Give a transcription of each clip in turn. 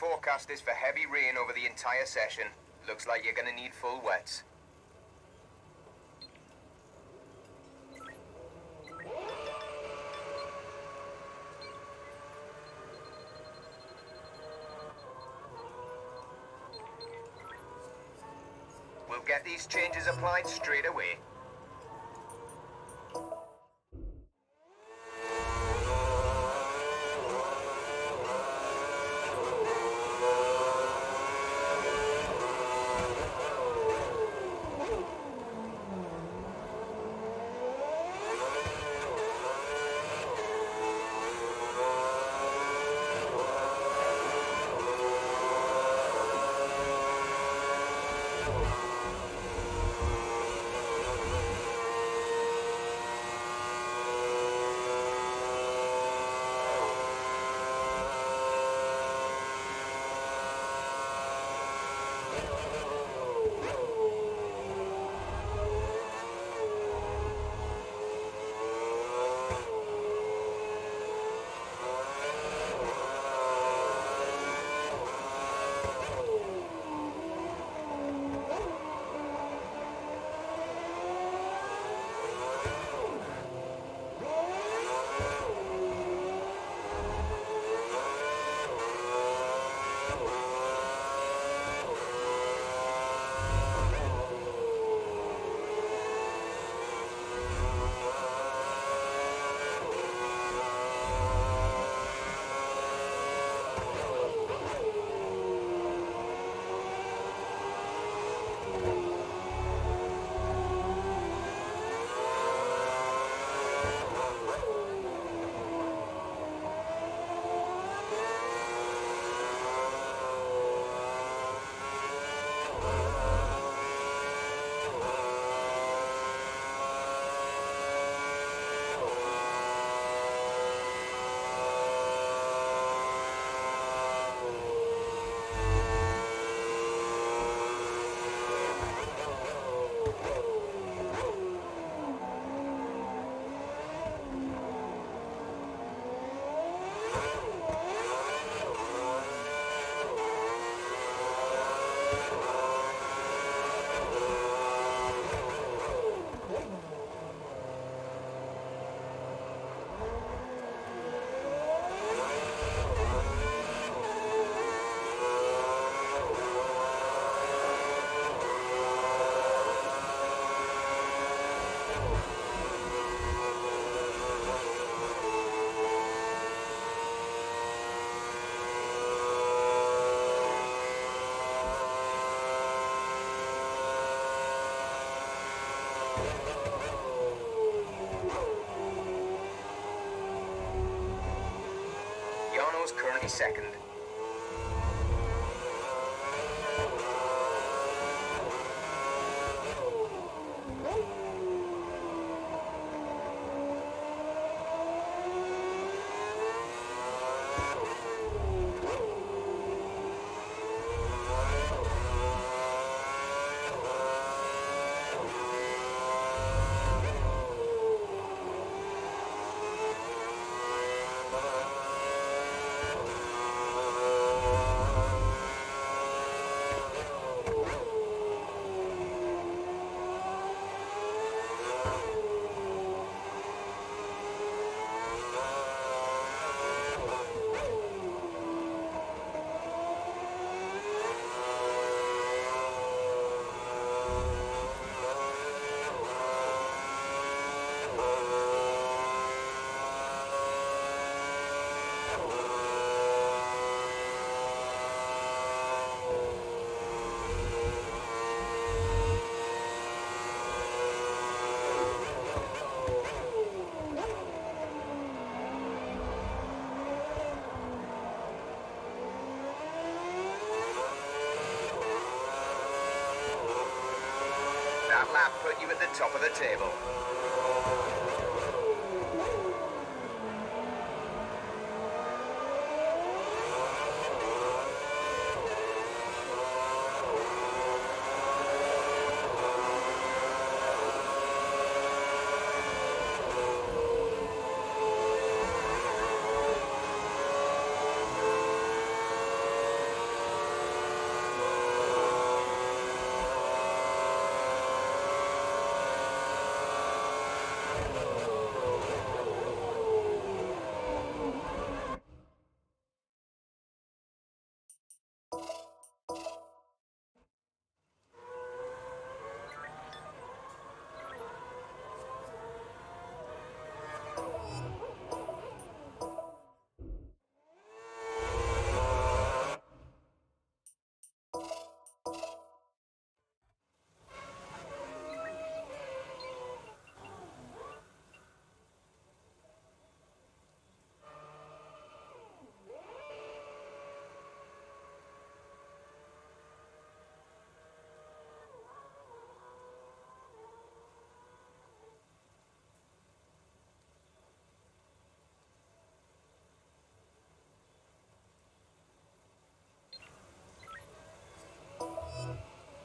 forecast is for heavy rain over the entire session. Looks like you're gonna need full wets. We'll get these changes applied straight away. Currently second. That lap put you at the top of the table.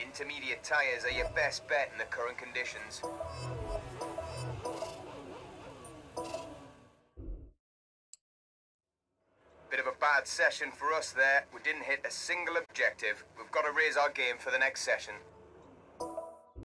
Intermediate tyres are your best bet in the current conditions. Bit of a bad session for us there. We didn't hit a single objective. We've got to raise our game for the next session.